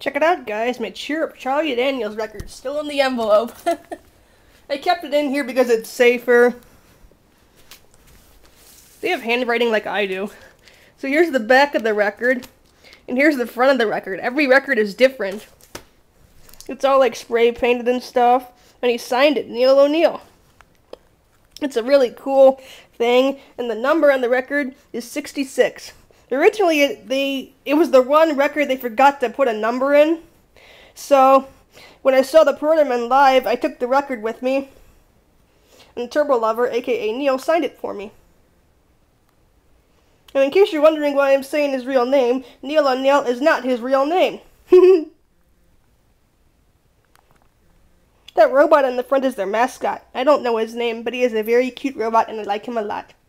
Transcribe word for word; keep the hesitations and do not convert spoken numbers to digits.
Check it out, guys. My Cheer Up Charlie Daniels record still in the envelope. I kept it in here because it's safer. They have handwriting like I do. So here's the back of the record, and here's the front of the record. Every record is different. It's all like spray painted and stuff, and he signed it, Neil O'Neill. It's a really cool thing, and the number on the record is sixty-six. Originally, it, they, it was the one record they forgot to put a number in. So, when I saw the Porterman live, I took the record with me. And Turbo Lover, aka Neil, signed it for me. And in case you're wondering why I'm saying his real name, Neil O'Neill is not his real name. That robot on the front is their mascot. I don't know his name, but he is a very cute robot and I like him a lot.